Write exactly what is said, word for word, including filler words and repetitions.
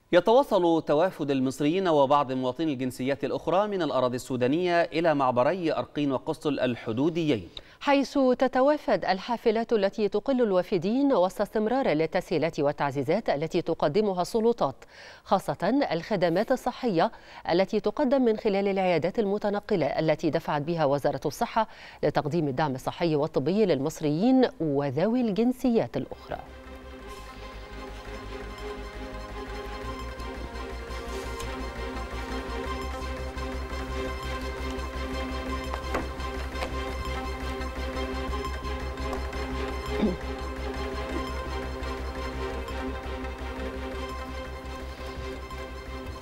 يتواصل توافد المصريين وبعض مواطني الجنسيات الأخرى من الأراضي السودانية إلى معبري أرقين وقسطل الحدوديين، حيث تتوافد الحافلات التي تقل الوافدين وسط استمرار للتسهيلات والتعزيزات التي تقدمها السلطات، خاصة الخدمات الصحية التي تقدم من خلال العيادات المتنقلة التي دفعت بها وزارة الصحة لتقديم الدعم الصحي والطبي للمصريين وذوي الجنسيات الأخرى.